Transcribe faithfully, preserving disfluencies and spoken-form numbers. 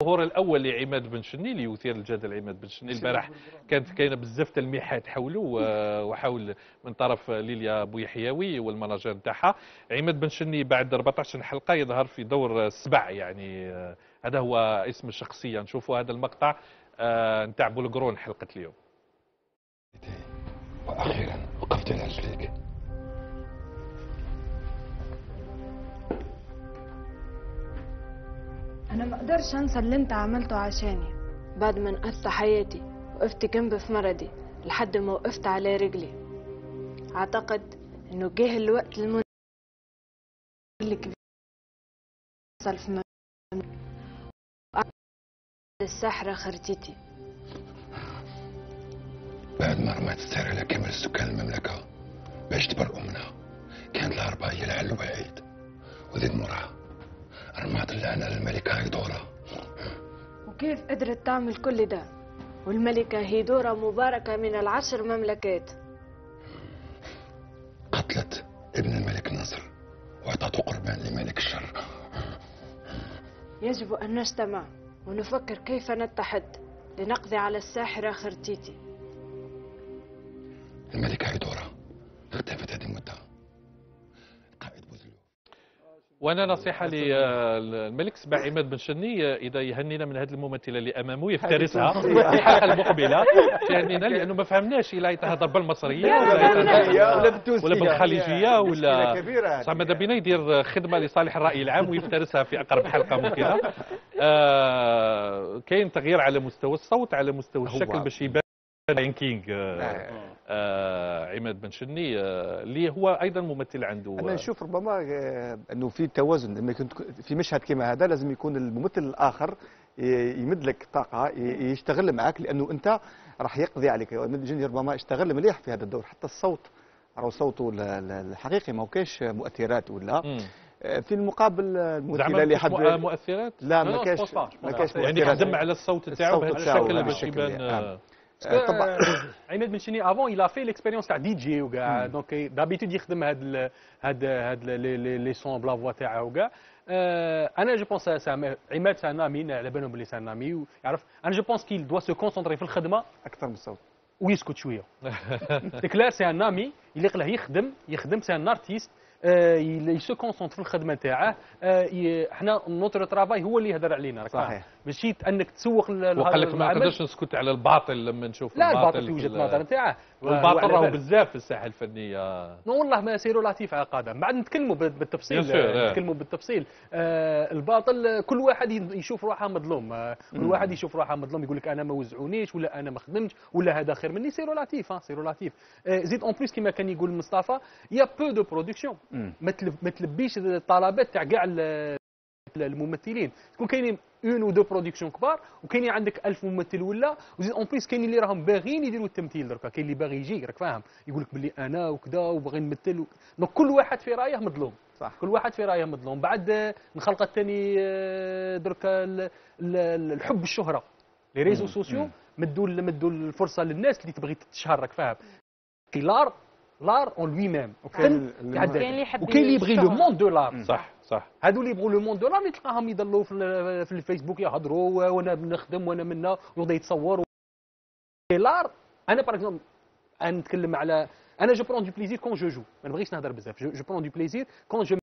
الظهور الاول لعماد بن شني اللي يثير الجدل. عماد بن شني البارح كانت كاينه بزاف تلميحات حوله وحول من طرف ليليا بويحيوي والمناجر نتاعها. عماد بن شني بعد أربعطاش حلقه يظهر في دور سبع، يعني هذا هو اسم الشخصيه. نشوفوا هذا المقطع نتاع بولقرون حلقه اليوم. واخيرا وقفت على رجليك. أنا ما أقدرش أنسى اللي أنت عملته عشاني. بعد ما نقذت حياتي وقفت جنبي في مرضي لحد ما وقفت على رجلي. أعتقد إنه جه الوقت المناسب اللي كبير حصل في مملكتي. الساحرة خرتيتي. بعد ما رميت السحر على كامل سكان المملكة باش تبرئوا منها، كانت الهربة هي الحل الوحيد. وزيد موراها رمات اللعنة للملكة هيدورا. وكيف قدرت تعمل كل ده والملكة هيدورا مباركة من العشر مملكات؟ قتلت ابن الملك نصر واعطته قربان لملك الشر. يجب أن نجتمع ونفكر كيف نتحد لنقضي على الساحرة خرتيتي. الملكة هيدورا اختفت هذه المدة. قائد بوزلو. وانا نصيحه للملك سبع عماد بن شني اذا يهنينا من هذه الممثله اللي امامه يفترسها في الحلقه المقبله. يهنينا لانه ما فهمناش الى يتهضر بالمصريه ولا بالتونسيه ولا بالخليجيه ولا صح. ماذا بينا يدير خدمه لصالح الراي العام ويفترسها في اقرب حلقه ممكنه. آه كاين تغيير على مستوى الصوت، على مستوى الشكل باش يبان لاين كينج. آه آه عماد بن شني آه اللي هو ايضا ممثل عنده. انا نشوف ربما آه انه في توازن. لما يكون في مشهد كما هذا لازم يكون الممثل الاخر يمد لك طاقه يشتغل معك، لانه انت راح يقضي عليك. عماد بن شني ربما اشتغل مليح في هذا الدور، حتى الصوت راهو صوته الحقيقي ما كاينش مؤثرات ولا مم. في المقابل الممثله اللي حد مؤثرات لا ما كاينش ما كاينش يعني خدم على الصوت تاعو بهذا الشكل باش يبان. طبعا عماد بن شني افون il a fait l'expérience تاع دي جي وكاع، دونك دابيتود يخدم هاد هاد هاد لي سون بلا فوا تاعه وكاع. انا جو بونس عماد سان امين على بالهم بلي سان امي يعرف. انا جو بونس كيل دوا سو كونسونطري في الخدمه اكثر من الصوت ويسكت شويه. كلار سي ان امي اللي يقله يخدم يخدم سي ان ارتيست يسو كونسونطر في الخدمه تاعه. حنا نوتر ترافاي هو اللي يهدر علينا راك صحيح. ماشي انك تسوق. وقال لك ما نقدرش نسكت على الباطل لما نشوف لا الباطل. الباطل في وجهه النظر نتاعه والباطل راهو بزاف في الساحه الفنيه. نو والله ما سيروا لطيف على قدم. بعد نتكلموا بالتفصيل نتكلموا بالتفصيل. آه الباطل كل واحد يشوف روحه مظلوم. آه كل واحد يشوف روحه مظلوم، يقول لك انا ما وزعونيش ولا انا ما خدمتش ولا هذا خير مني. سيروا لطيف سيروا لطيف. آه زيد اون بليس كما كان يقول مصطفى يا بو دو برودكسيون. ما تلبيش الطلبات تاع كاع الممثلين. تكون كاينين اون و دو برودكسيون كبار وكاينين عندك ألف ممثل ولا. وزيد اون بليس كاينين اللي راهم باغيين يديروا التمثيل دركا، كاين اللي باغي يجي راك فاهم يقول لك باللي انا وكذا وباغي نمثل و... دونك كل واحد في رايه مظلوم. صح. كل واحد في رايه مظلوم. بعد نخلق الثاني دركا الحب الشهره لي ريزو سوسيو مدوا مدوا الفرصه للناس اللي تبغي تتشهر راك فاهم. لار لار اون لوي ميم كاين اللي يحب وكاين اللي يبغي لو موند دو لار. صح صح. هادو اللي يبغوا لو موند دو لار اللي تلقاهم يضلوا في, في الفيسبوك يهضروا وانا بنخدم وانا منا ويبدا يتصور. لار انا باغ اكزومبل انا نتكلم على انا جو برون دو بليزير كون جو جو. ما نبغيش نهضر بزاف. جو برون دو بليزير كون جو